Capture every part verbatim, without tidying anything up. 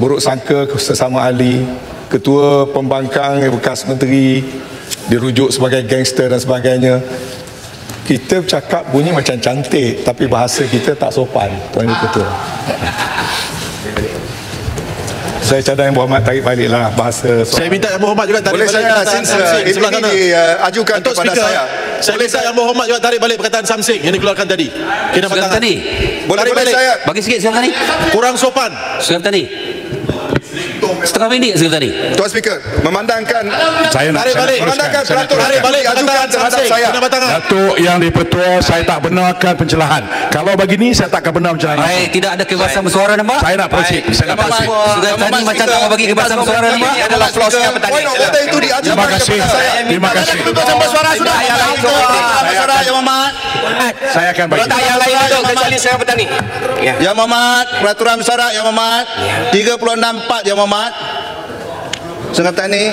buruk sangka sesama ahli, ketua pembangkang bekas menteri dirujuk sebagai gangster dan sebagainya. Kita bercakap bunyi macam cantik, tapi bahasa kita tak sopan, Tuan Ketua. Saya cadang Yang Berhormat tarik baliklah bahasa sopan. Saya minta Yang Berhormat juga tarik boleh balik saya perkataan since Samsing ini sebelah sana. diajukan Untuk kepada speaker, saya. Saya minta Yang Berhormat juga tarik balik perkataan Samsing yang dikeluarkan tadi. Kena Sugeng batangan. Tani. Boleh Tarik boleh balik. saya Bagi sikit Sugeng Tani. Kurang sopan. Sugeng Tani. Setengah minit Sugeng Tani. Tuan Speaker, memandangkan Saya nak tarik balik, memandangkan peraturan tarik balik diajukan perkataan terhadap Samsing. saya. Kena batangan. Datuk Yang di-Pertua, saya tak benarkan pencelahan. Kalau begini saya takkan benar pencelahan. Baik, tidak ada kebebasan bersuara nampak? Saya nak proceed. Saya nak proceed. Sugeng Tani macam tak mau bagi kebebasan bersuara nampak? Ini adalah clause-nya point of order itu diajukan Terima kasih. kepada saya. Terima kasih. Kebebasan bersuara sudah. Bersuara Yang Berhormat. Saya akan bagi. Tak yang lain untuk kecuali saya petani. Yang Berhormat, peraturan bersyarat Yang Berhormat tiga puluh enam empat Yang Berhormat. Sugeng Tani.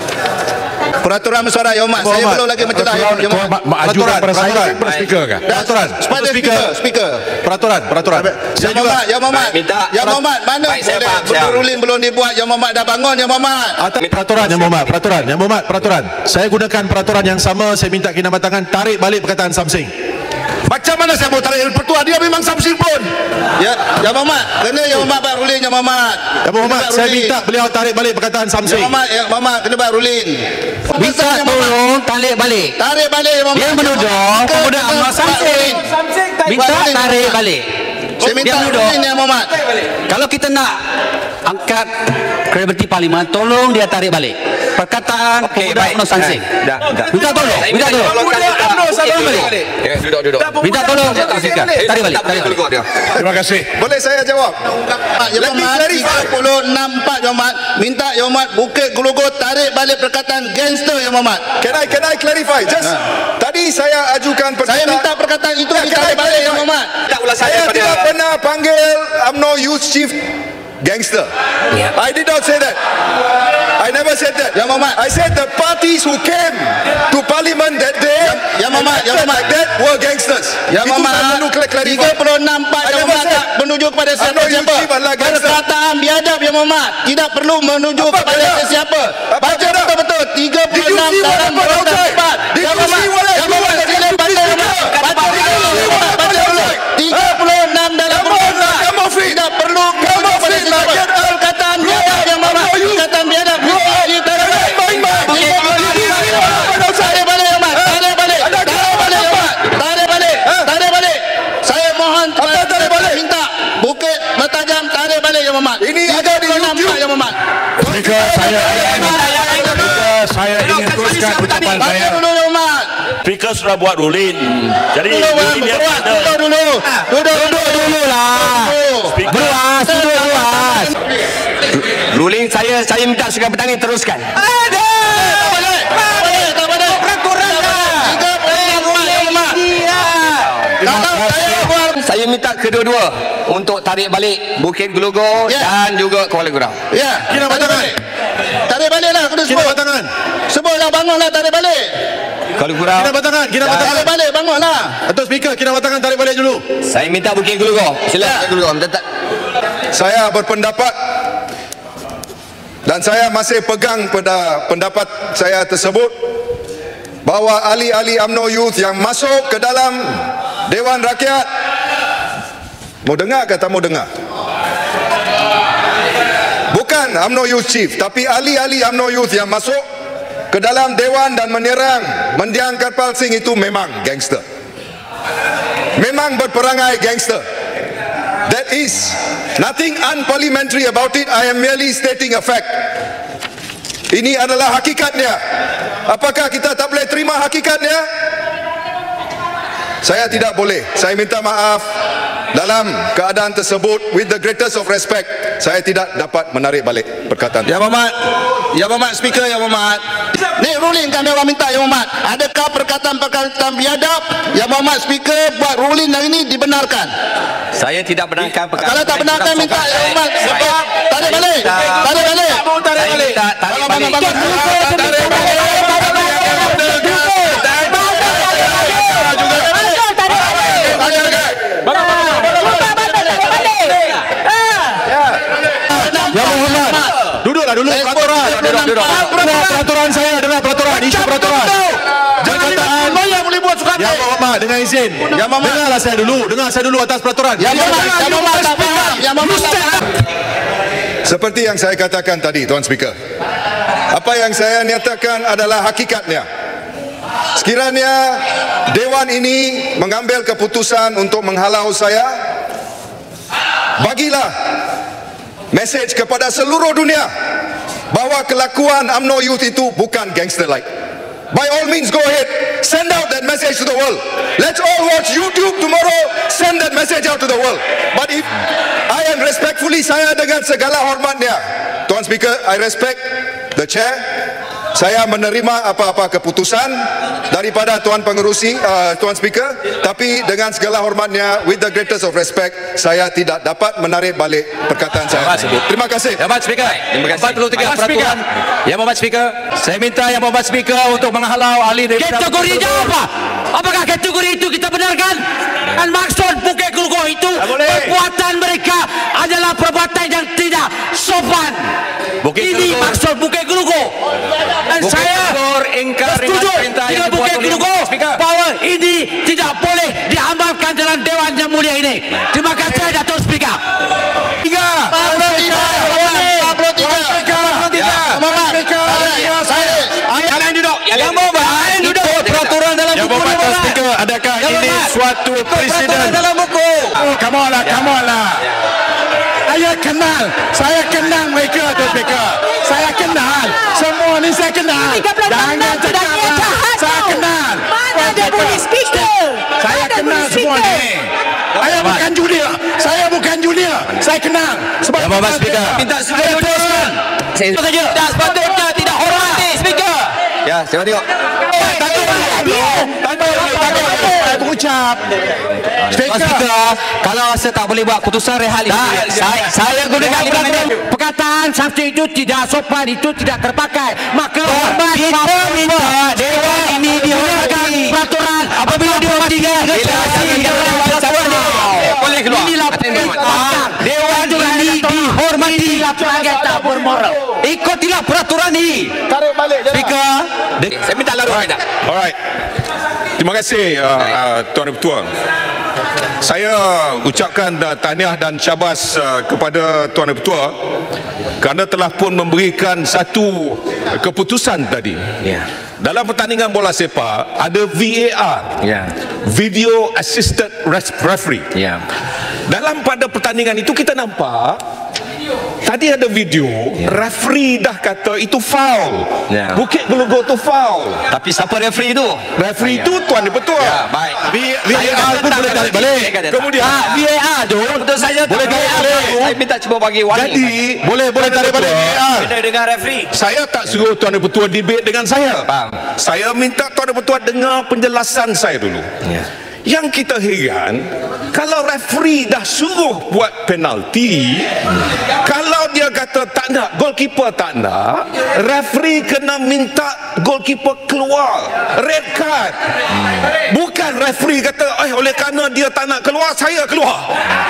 Peraturan bersyarat Yang Berhormat. Saya belum lagi mencelah Yang Berhormat. Ajukan kepada saya peraturan. kepada speaker kan? Peraturan. Kepada speaker, speaker. Peraturan, peraturan. Yang Berhormat, Yang Berhormat. Yang Berhormat, mana boleh ruling belum dibuat, Yang Berhormat dah bangun, Yang Berhormat. Atas peraturan Yang Berhormat, peraturan Yang Berhormat, peraturan. Saya gunakan peraturan yang sama. Saya minta kinabatangan tarik balik perkataan Samsing. Macam mana saya mau tarik Yang-Pertua? Dia memang Samsing pun. Ya, Yang Berhormat. Kena Yang Berhormat buat ruling, Yang Berhormat. Yang Berhormat, saya minta beliau tarik balik perkataan Yang Samsing. Berhormat, Yang Berhormat kena buat ruling. Minta tolong tarik balik. Tarik balik Yang Berhormat. Dia menuduh pemuda UMNO Samsing. Minta tarik balik. Saya minta Dia menuduh. ruling Yang Berhormat. Kalau kita nak angkat kredibiliti parlimen, tolong dia tarik balik perkataan pemuda UMNO Samsing. Dah, dah. Minta tolong, minta tolong. Tarik balik. Ya, duduk, duduk. Minta tolong, tarik balik, tarik balik. Terima kasih. Boleh saya jawab? Yang Let me Berhormat clarify. tiga puluh enam empat Yang Berhormat minta Yang Berhormat Bukit Gelugor tarik balik perkataan gangster Yang Berhormat. Can I can I clarify? Just tadi saya ajukan Saya perkataan. minta perkataan itu Ya, ditarik can I balik Yang clarify? Berhormat. Tak ulas saya Saya pada tidak pernah panggil U M N O Youth Chief gangster. I did not say that. I never said that. Yang Berhormat. I said the parties who came to parliament that day Yang Berhormat, Yang Berhormat. like that were gangsters. Yang Itu saya perlu Berhormat clarify. tiga puluh enam empat I Yang never Berhormat said. tak menuju kepada I know you siapa-siapa. chief adalah gangster. Perkataan biadab Yang Berhormat tidak perlu menuju Apa kepada biadab? sesiapa. Apa Baca biadab? betul-betul tiga Did puluh you enam see what dalam happened Peraturan outside? empat. Did Yang you see Berhormat, what I Yang do Berhormat, as a sila deputy baca dulu. speaker? Baca Did you dulu. see what happened Baca dulu. outside? tiga puluh enam dalam Come on, Peraturan empat. come on, Fit. Tidak perlu Come on, kepada Fit, siapa. like that. Perkataan biadab Yang Berhormat. How are you? Perkataan biadab. You are- You tarik balik. Bang, bang. Okey, Did you see what happened outside? tarik balik Yang Berhormat. Tarik balik. Ada Tarik apa balik Yang apa? Berhormat. Tarik balik. Tarik balik. Saya mohon Apa tarik balik? minta Bukit Bertajam tarik balik Yang Berhormat. Ini ada di tiga puluh enam YouTube. Yang Berhormat. Speaker, saya Speaker, saya ingin teruskan ucapan Baca saya. dulu Yang Berhormat. Speaker sudah buat ruling. Jadi Duduk ruling dia beruas. ada. Duduk dulu. Duduk duduk dulu lah. Beruas, duduk beruas. ruling saya saya minta Sugeng Petani teruskan. Ada. Tak boleh. Tak boleh. Tak boleh. Peraturan lah. tiga puluh enam Yang Berhormat. Kalau saya buat Saya minta kedua-dua untuk tarik balik Bukit Gelugor Ya. dan juga Kuala Gurau. ya. Kira tarik batangan. balik. Tarik balik lah. Kena Kira sebut. batangan. Sebutlah bangunlah tarik balik. Kuala Gurau. Kira batangan, kira batangan. Tarik balik bangunlah. Datuk Speaker, kira batangan tarik balik dulu. Saya minta Bukit Gelugor. Sila Bukit Gelugor. Minta tak- Saya berpendapat dan saya masih pegang pada pendapat saya tersebut bahawa ahli-ahli U M N O Youth yang masuk ke dalam Dewan Rakyat, mau dengar ke tak mau dengar? Bukan U M N O Youth Chief, tapi ahli-ahli U M N O Youth yang masuk ke dalam Dewan dan menyerang Mendiang Karpal Singh itu memang gangster. Memang berperangai gangster. That is nothing unparliamentary about it. I am merely stating a fact. Ini adalah hakikatnya. Apakah kita tak boleh terima hakikatnya? Saya tidak boleh. Saya minta maaf. Dalam keadaan tersebut, with the greatest of respect, saya tidak dapat menarik balik perkataan. Yang Berhormat. Yang Berhormat Speaker Yang Berhormat. Ni ruling kami orang minta Yang Berhormat. Adakah perkataan-perkataan biadab Yang Berhormat Speaker buat ruling hari ini dibenarkan? Saya tidak benarkan perkara. Kalau tak benarkan minta Yang Berhormat sebab tarik balik. Tarik balik. Tarik balik. Tarik balik. Tarik balik. Yang duduk. Dengar peraturan saya, dengar peraturan, isu peraturan. Perkataan yang boleh buat suka Yang Berhormat, dengan izin. Yang Berhormat. Dengarlah saya dulu, dengar saya dulu atas peraturan. Yang Berhormat, Yang Berhormat tak faham. Yang Berhormat tak faham. Seperti yang saya katakan tadi, Tuan Speaker, apa yang saya nyatakan adalah hakikatnya. Sekiranya Dewan ini mengambil keputusan untuk menghalau saya, bagilah mesej kepada seluruh dunia bahawa kelakuan U M N O Youth itu bukan gangster like. By all means, go ahead, send out that message to the world. Let's all watch YouTube tomorrow, send that message out to the world. But if I am respectfully, saya dengan segala hormatnya, Tuan Speaker, I respect the chair. Saya menerima apa-apa keputusan daripada Tuan Pengerusi, uh, Tuan Speaker, tapi dengan segala hormatnya, with the greatest of respect, saya tidak dapat menarik balik perkataan saya. Terima kasih. Yang Berhormat Speaker, empat puluh tiga peraturan. Yang Berhormat Speaker, saya minta Yang Berhormat Speaker untuk menghalau ahli dari kategorinya apa? Apakah kategori itu kita benarkan? Dan maksud Bukit Gulugong itu perbuatan mereka adalah perbuatan yang tidak sopan. Bukit Ini Gulugong. maksud Bukit Gulugong. Dan Bukit saya Gulugong ingkar dengan setuju perintah yang dengan dibuat Bukit oleh Gulugong Speaker. bahawa ini tidak boleh diamalkan dalam Dewan Yang Mulia ini. Terima kasih, Datuk Speaker. Tiga. empat puluh tiga. empat puluh tiga. Kalian duduk. Yang Berhormat, duduk. Peraturan dalam Yang buku. Berhormat Tuan Speaker, adakah ini suatu presiden? Dalam buku. Oh, come on lah, come on lah. Saya kenal, saya kenal mereka, Tuan Speaker. Saya kenal, semua ni saya kenal. Jangan cakap lah, saya kenal. Mana ada boleh speaker? Saya kenal semua ni. Saya bukan junior, saya bukan junior. Saya kenal. Sebab Yang Berhormat Speaker. Minta supaya teruskan. Saya tidak sepatutnya tidak hormati Speaker. Ya, saya tengok. Ucap Speaker, kalau saya tak boleh buat keputusan rehat ini, saya, saya gunakan Perkataan something itu tidak sopan, itu tidak terpakai. Maka hormat kita minta Dewan ini dihormati. peraturan apabila dihormati boleh keluar. Inilah Dewan ini dihormati. pelanggan tak bermoral. Ikutilah peraturan ini. tarik balik je. Speaker, saya minta larut kita. Alright. Terima kasih uh, uh, Tuan Ketua. Saya ucapkan uh, tahniah dan syabas uh, kepada Tuan Ketua kerana telah pun memberikan satu keputusan tadi. Ya. Dalam pertandingan bola sepak ada V A R, Ya. Video Assisted Referee. Ya. Dalam pada pertandingan itu kita nampak tadi ada video, ya. referee dah kata itu foul. Ya. Bukit Gulugong tu foul. Tapi siapa referee itu? Referee itu Tuan Ketua. Ya, baik. V A R pun boleh tarik balik. Kemudian Ah, V A R tu betul saja boleh tarik balik. Saya minta cuba bagi warning. Jadi boleh boleh tarik balik V A R. Beda dengan referee. Saya tak suruh Tuan Ketua debate dengan saya. Faham. Saya minta Tuan Ketua dengar penjelasan saya dulu. Ya. Yang kita heran, kalau referee dah suruh buat penalti, kalau dia kata tak nak, goalkeeper tak nak, referee kena minta goalkeeper keluar, red card. Bukan referee kata, eh oleh kerana dia tak nak keluar, saya keluar.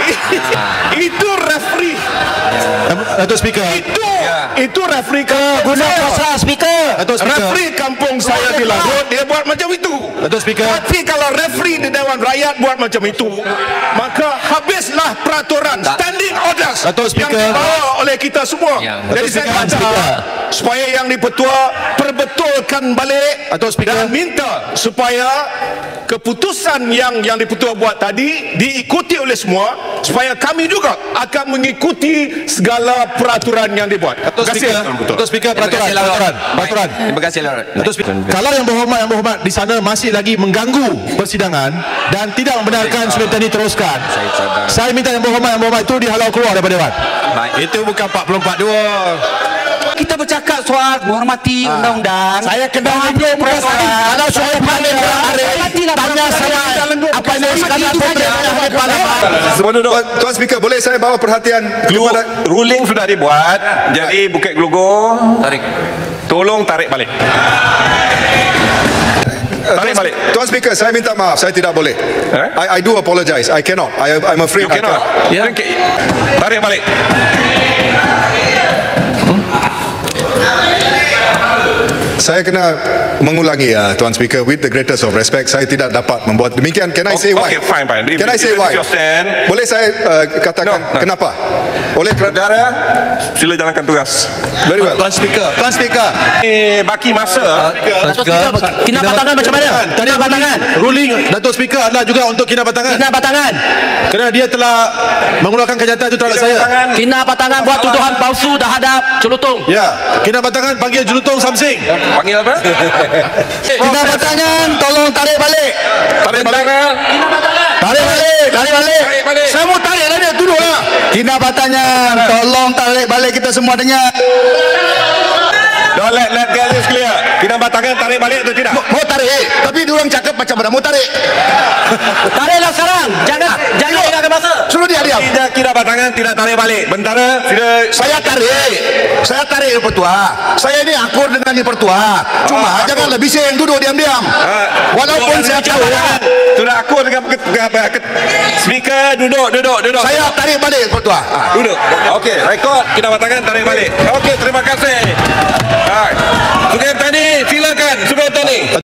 Itu referee. Datuk Speaker. Itu itu referee kampung Guna saya. kuasa speaker. Datuk Speaker. Referee kampung saya di Lahore, dia buat macam itu. Datuk Speaker. Tapi kalau referee di Dewan Rakyat buat macam itu, maka habislah peraturan standing orders Datuk Speaker. yang dibawa oleh kita semua. Ya. Jadi Datuk saya Speaker. minta supaya yang di-Pertua perbetulkan balik Datuk Speaker. dan minta supaya keputusan yang yang di-Pertua buat tadi diikuti oleh semua, supaya kami juga akan mengikuti segala peraturan yang dibuat. Datuk Speaker. Tuan Ketua. Datuk Speaker, Terima peraturan, kasih, Larut. peraturan, peraturan. Terima kasih Larut. Datuk Speaker, kalau yang berhormat yang berhormat di sana masih lagi mengganggu persidangan dan tidak membenarkan supaya tadi teruskan, saya minta yang berhormat yang berhormat itu dihalau keluar daripada Dewan. Baik. Itu bukan empat puluh empat dua. Kita bercakap soal menghormati undang-undang. Saya kenal itu perasaan. Kalau saya paling tanya saya apa yang sekarang Tuan, Tuan Speaker, boleh saya bawa perhatian kepada Ruling sudah dibuat. Jadi Bukit Gulugong Tarik. tolong tarik balik. Tarik balik. Tuan Speaker, saya minta maaf, saya tidak boleh. Eh? I, I do apologize. I cannot. I, I'm afraid You I cannot. cannot. Ya. Tarik balik. Saya kena mengulangi uh, Tuan Speaker, with the greatest of respect, saya tidak dapat membuat demikian. Can I say why? Okay, fine, fine. Can I say why? Boleh saya uh, katakan No, no. kenapa? Oleh kerana Saudara, sila jalankan tugas. very well. Tuan Speaker, Tuan Speaker. Eh, baki masa. Kina batangan macam mana? Tadi Kina batangan. ruling Datuk Speaker adalah juga untuk kina batangan. Kina batangan. Kerana dia telah mengeluarkan kenyataan itu terhadap saya. Kina batangan buat tuduhan palsu terhadap Celutung. Ya, kina batangan panggil Jelutong Samsing. Panggil apa? Kina batangan, tolong tarik balik. Tarik balik. Tarik balik, tarik balik. Tarik balik. Saya mau tarik lah dia, duduklah. Kina batangan, tolong tarik balik, kita semua dengar. Don't let, let get this clear. Kina batangan tarik balik atau tidak? Mau tarik, tapi diorang cakap macam mana mau tarik. Tariklah sekarang. Jangan jangan ingatkan masa. Suruh dia diam. Tidak kira batangan, tidak tarik balik. Bentara, sila. Saya tarik, saya tarik Yang Pertua. Saya ini akur dengan Yang Pertua. Cuma Oh, janganlah bising, duduk diam-diam. Ah, Walaupun saya tahu, sudah aku dengan ke- ke- ke- ke- speaker duduk duduk duduk. saya tarik balik Yang Pertua. Ah. Duduk. Okey, rekod kita batangan tarik balik. Okey, terima kasih. Hai. Sugeng Tani, silakan Sugeng Tani.